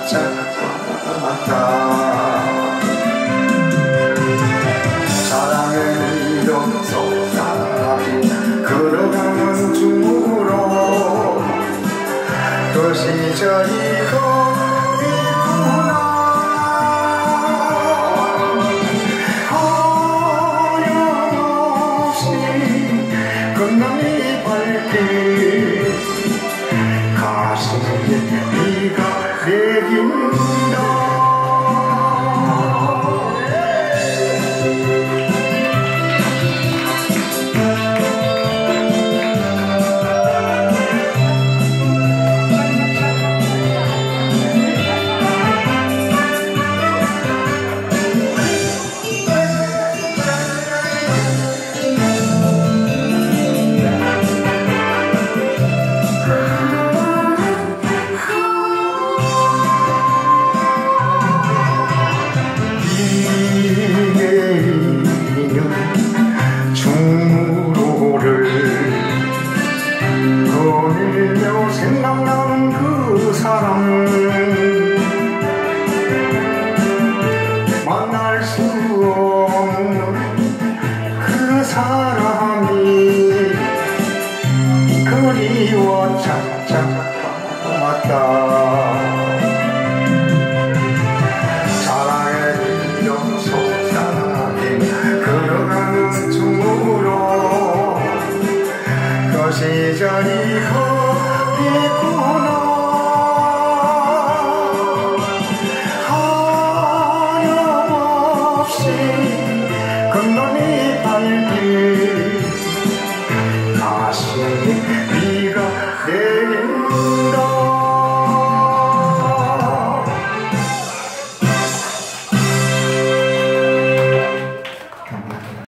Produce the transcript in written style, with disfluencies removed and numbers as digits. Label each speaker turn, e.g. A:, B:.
A: 찾아왔다. 사랑의 이름 속삭이 걸어가는 중으로 그 시절이 거리구나. 하염없이 건너이 발길 가슴에 비가 내린다. 중로를 거닐며 생각나는 그 사람, 만날 수 없는 그 사람이 그리워 찾아왔다. 사랑의 이름 속삭임 걸어가는 중으로 그 시절이 거리구나.